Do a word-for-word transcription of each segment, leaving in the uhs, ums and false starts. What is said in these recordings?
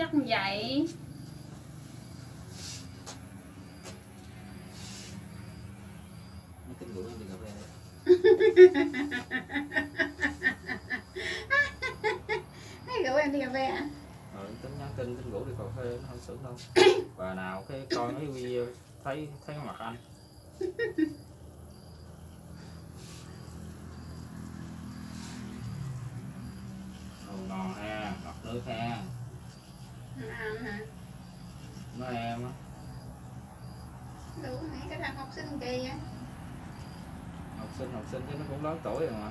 chắc không vậy. Tính rủ đi cà phê. Hay rủ em đi cà phê hả? Ờ, tính nhắn tin tính rủ đi cà phê nó không xử đâu. Bà nào cái coi mấy video thấy thấy mặt anh. Đồ ngon ha, ngọt nước ha. Ăn hả? Nói em á. Đủ mấy cái thằng học sinh kỳ á. Học sinh học sinh chứ nó cũng lớn tuổi rồi mà.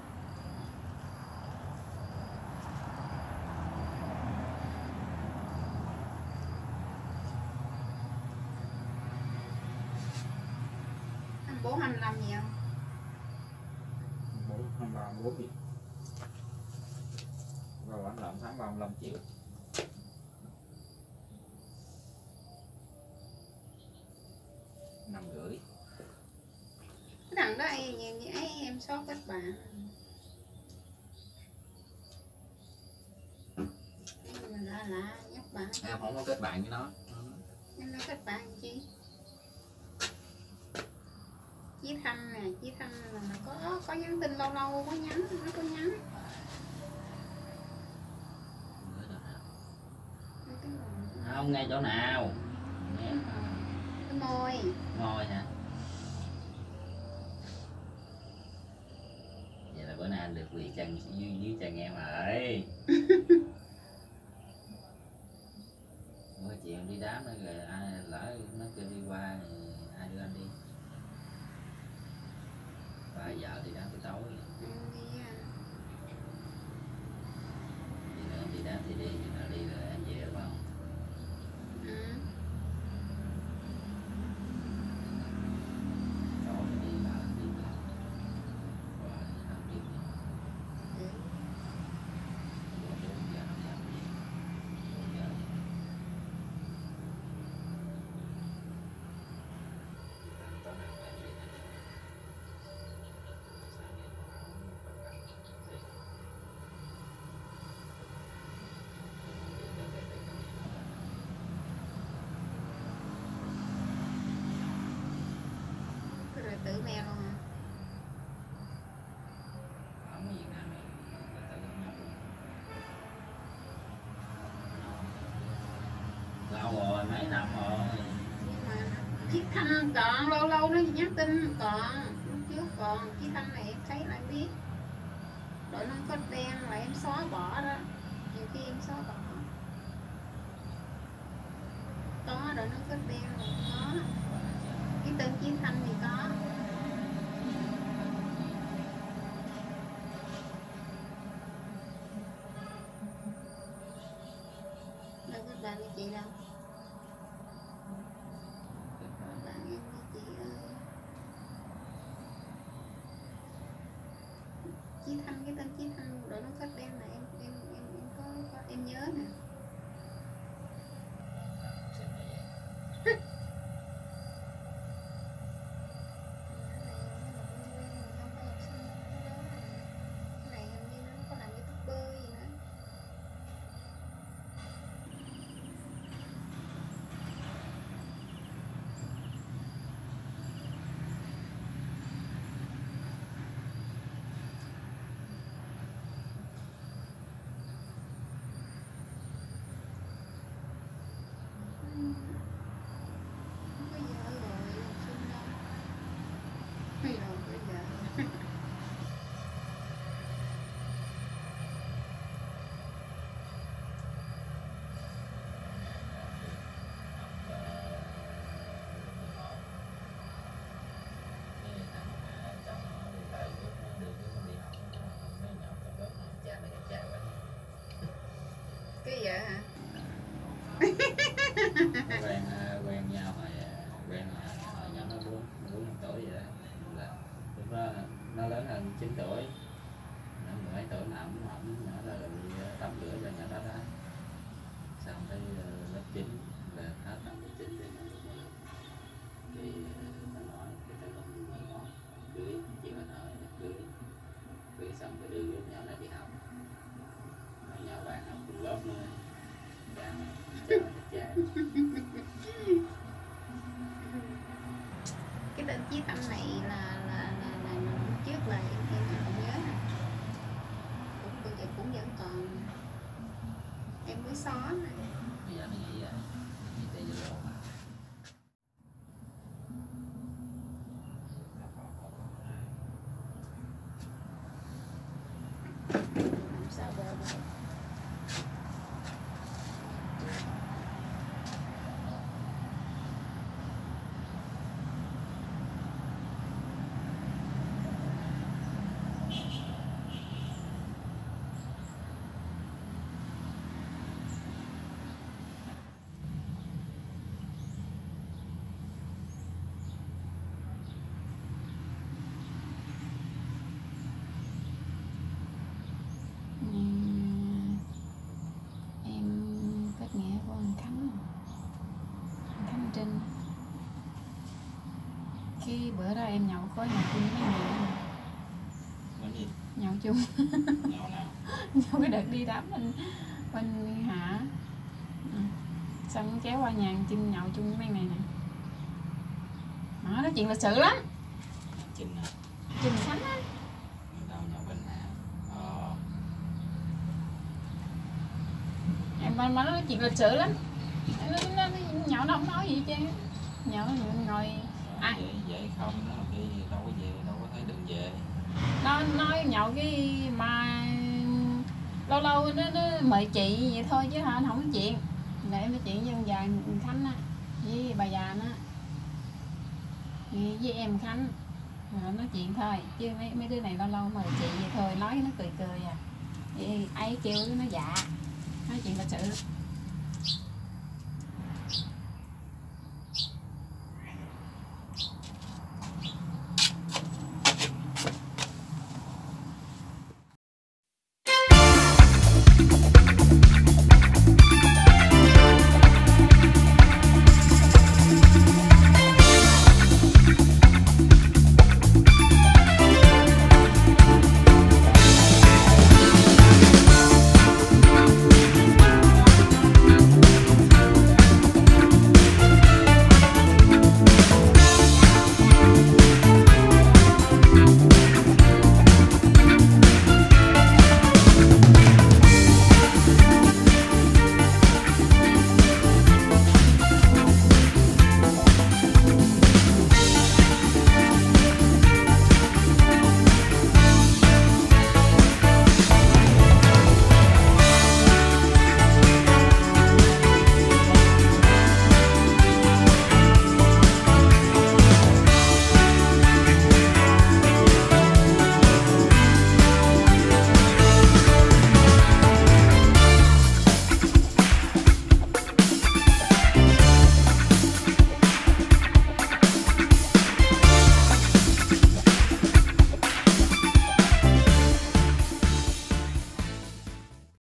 Anh bố anh làm gì không? Bố hai ba bốn gì. Rồi anh làm tháng ba mươi lăm triệu. Năm rưỡi. Cái thằng đó ai nhìn như ấy em sót kết bạn. Mình lạ lạ nhắc bạn. Em không có kết bạn với nó. Em nói kết bạn chi? Chí Thanh nè, Chí Thanh là có có nhắn tin lâu lâu có nhắn, nó có nhắn. Không nghe chỗ nào. Nghe. Cái môi. Môi hả? Vậy là bữa nay anh được quỳ chân dưới, dưới chân em rồi. Bữa chiều đi đám nữa rồi ai lỡ nó kêu đi qua thì hai đứa anh đi. Ba giờ đi đám tới tối. Đi à. Đi nữa đi đám thì đi, đi nữa đi rồi em về đúng không? Ừ. Tối đi ba đi ba. Rồi không đi. Ừ. bốn giờ năm giờ đi. bốn giờ. Tối nào em đi. Rồi tự mèo luôn hả? Không có Việt Nam này tự nhóc luôn. Lâu rồi mấy năm rồi. Nhưng mà Chí Thanh còn lâu lâu nó nhắn tin còn lúc trước còn Chí Thanh này em thấy lại biết. Đội nó có đen là em xóa bỏ đó. Nhiều khi em xóa bỏ. Có đội nó có đen là có. Cái tên Chí Thanh thì có. Đâu có bạn với chị đâu. Bạn em với chị ơi. Chí Thanh, cái tên Chí Thanh đội nó có đen là em em em em có, có em nhớ nè. Cái vậy hả? quen quen nhau hồi quen hồi nhỏ nó bốn bốn năm tuổi vậy đó. Là lúc đó nó lớn hơn chín tuổi, nó mười mấy tuổi mà ổng ổng nhỏ là đi tắm rửa cho nhỏ đó đó. Xong tới lớp chín là hết năm lớp chín thì nó nói cái tay con mới ngọt cưới chị mình hỏi cưới cưới xong cái đưa lúc nhỏ này đi học, nhỏ bạn học cùng lớp nữa. Đang làm sao bờ được. Ừm, em kết nghĩa của anh Khánh anh Khánh Trinh. Cái bữa đó em nhậu có nhậu chung với mấy người Nói gì? nhậu chung Nhậu nào? nhậu cái đợt đi đám bên bên Hạ. Ừ. Xong nó kéo qua nhà anh Trinh nhậu chung với mấy này nè. Đó, nói chuyện lịch sự lắm. Trinh à? Trinh Khánh á. Đâu nhậu bên Hạ? Ờ. Em mà mà nó nói chuyện lịch sự lắm. Nó, nó, nó, nhậu nó không nói gì chứ. Nhậu nó ngồi À. Vậy, vậy không, nó đi đâu có về, đâu có thấy đường về. Nó nói nhậu cái mà lâu lâu nó, nó mời chị vậy thôi chứ hả, không có chuyện. Để em nói chuyện với ông già Khánh á, với bà già nó, với em Khánh, rồi nói chuyện thôi chứ mấy mấy đứa này lâu lâu mời chị vậy thôi, nói nó cười cười à. Vậy ấy kêu nó dạ, nói chuyện lịch sự.